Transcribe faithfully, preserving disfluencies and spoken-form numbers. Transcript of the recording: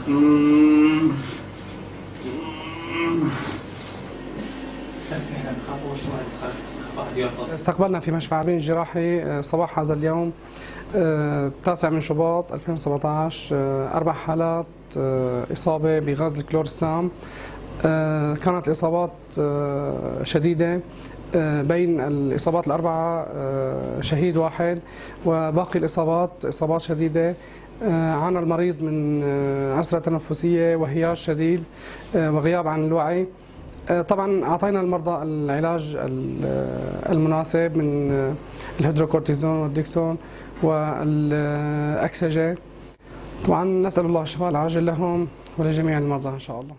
استقبلنا في مشفى عابرين الجراحي صباح هذا اليوم التاسع من شباط ألفين وسبعطعش أربع حالات إصابة بغاز الكلورسام. كانت الإصابات شديدة، بين الإصابات الأربعة شهيد واحد، وباقي الإصابات إصابات شديدة. عانى المريض من عسرة تنفسية وهياج شديد وغياب عن الوعي. طبعا أعطينا المرضى العلاج المناسب من الهيدروكورتيزون والديكسون والأكسجين. طبعا نسأل الله الشفاء العاجل لهم ولجميع المرضى إن شاء الله.